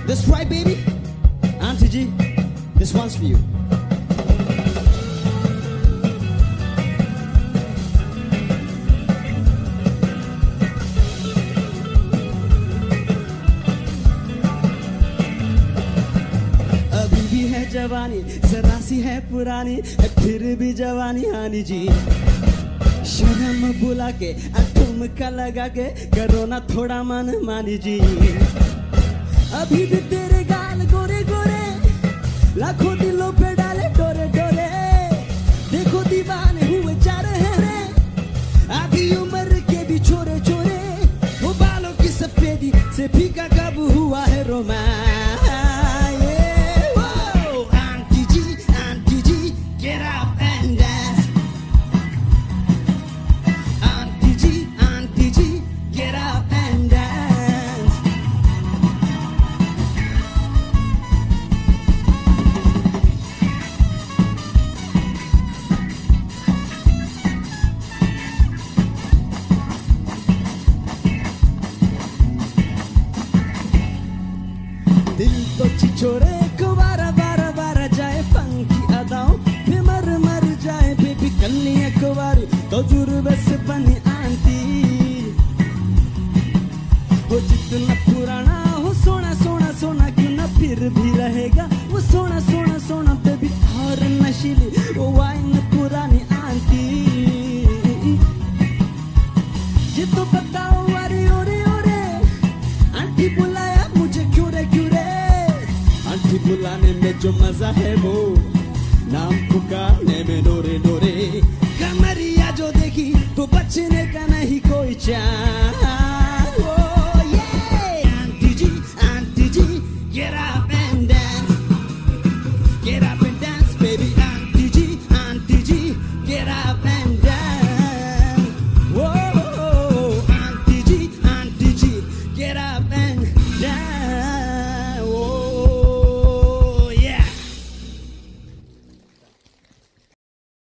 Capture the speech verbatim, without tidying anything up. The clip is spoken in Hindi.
That's right, baby. Auntie G, this one's for you. अभी भी है जवानी, जरा सी है पुरानी, फिर भी जवानी हानी जी। शर्म बुला के ठुमका लगा के करो ना थोड़ा मन मानी जी। अभी भी तेरे गाल गोरे गोरे, लाखों दिलों पे डाले डोरे डोरे। देखो दीवाने हुए जा रहे रे, आधी उम्र के भी छोरे छोरे। वो बालों की सफेदी से फीका कब हुआ है रोमांस। दिल तो छिछोरे को बारा बारा बारा जाए, फंकी अदाओं पे मर मर जाए। बेबी कन्या कुंवारी तो जुर्बे से बनी आंटी। वो जितना पुराना हो सोना सोना सोना क्यों ना फिर भी रहेगा वो सोना सोना सोना। बेबी और नशीली वो वाइन पुरानी आंटी। ये तो बताओ अरे ओरे ओरे, आंटी बुलाया मुझे क्यों रे क्यों रे। आंटी बुलाने में जो मजा है वो नाम पुकारने में डोरे डोरे। कमरिया जो देखी तो बचने का नहीं कोई चांस।